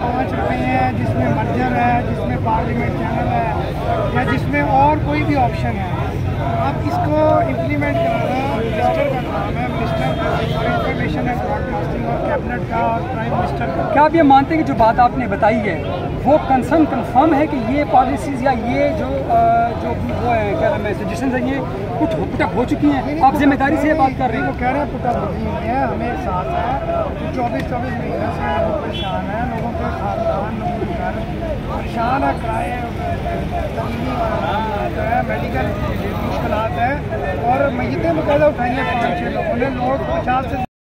₹5 है, जिसमें मर्जर है, जिसमें पार्लियामेंट चैनल है, या जिसमें और कोई भी ऑप्शन है, आप इसको इम्प्लीमेंट कराना मिनिस्टर का काम है। मिनिस्टर और इंफॉर्मेशन एंड ब्रॉडकास्टिंग और कैबिनेट का और प्राइम मिनिस्टर का। क्या आप ये मानते हैं कि जो बात आपने बताई है वो कंसर्न कन्फर्म है कि ये पॉलिसीज़ या ये जो वो है क्या नाम है सजेशन है ये कुछ पुटअप हो चुकी हैं? आप जिम्मेदारी से बात कर रहे हैं? वो कह रहे हैं पुटअप होती हुई है, हमें साथ है। 24 महीने से लोग परेशान हैं, लोगों के खानदान लोगों के घर परेशान है, किराए है, मेडिकल मुश्किलात है और मैयतें बकायदा उठाई हैं 5-6 लोगों ने। लोग 50 से